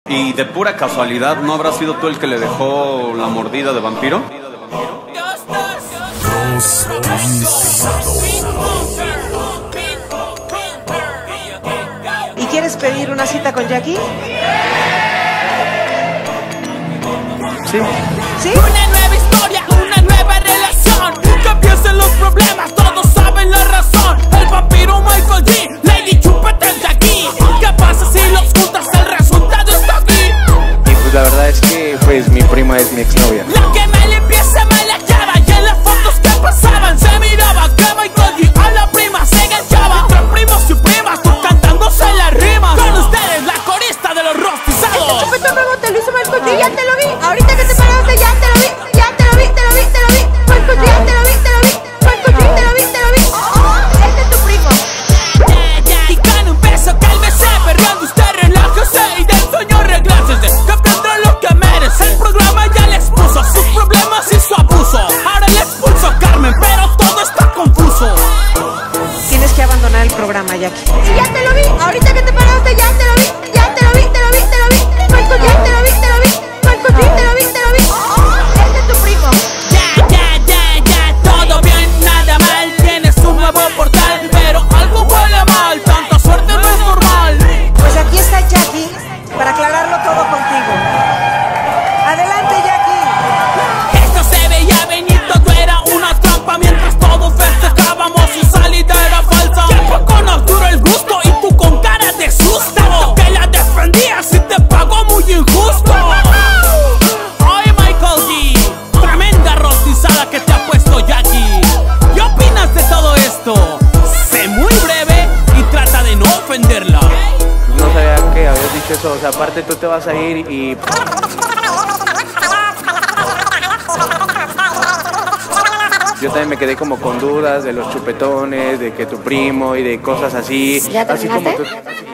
Y de pura casualidad, ¿no habrá sido tú el que le dejó la mordida de vampiro? ¿Y quieres pedir una cita con Jackie? Sí. ¿Sí? Una nueva historia, una nueva relación. Que empiecen los problemas, todos saben la razón. El vampiro Michael G, Lady Chupete Jackie. ¿Qué pasa si los juntas? El resultado está aquí. Y pues la verdad es que pues mi prima es mi exnovia. La que me limpiase me la echaba. Y en las fotos que pasaban se miraba que Michael G a la prima se enganchaba. Entre primos y primas, tú cantándose las rimas. Con ustedes, la corista de los rostizados. Este chupetón nuevo te lo hizo Michael G, ya te lo vi. Ahorita que te paraste, ya te lo vi. Ya te lo vi, te lo vi, te lo vi. Michael G, ya te lo vi, te lo vi. Michael G, te lo vi, te lo vi. Este es tu primo. Y con un beso cálmese, perreando usted relájese. Y del sueño reglácese, que tendrá lo que merece. El programa ya le expuso sus problemas y su abuso. Ahora le expulso a Carmen, pero todo está confuso. Tienes que abandonar el programa, Jackie. Sí, ya te lo vi. Ahorita que te paraste, ya te lo vi. Ya te lo vi, te lo vi, te lo vi. Michael G, te lo vi, te lo vi. Michael G, te lo vi, te lo vi. Este es tu primo. Ya, todo bien, nada mal. Tienes un nuevo portal, pero algo huele mal. Tanta suerte no es normal. Pues aquí está Jackie para aclararlo todo contigo. Adelante, Jackie. Esto se veía venir, todo era una trampa. Mientras todos festejábamos, su salida era falsa. Siempre con Arturo el gusto y tú con cara de susto. Tanto que la defendías y te pagó muy injusto. Ay, Michael G, tremenda rostizada que te ha puesto Jackie. ¿Qué opinas de todo esto? Sé muy breve y trata de no ofenderla. No sabía que habías dicho eso, o sea, aparte tú te vas a ir y... Yo también me quedé como con dudas de los chupetones, de que tu primo y de cosas así. ¿Ya así como terminaste? tú...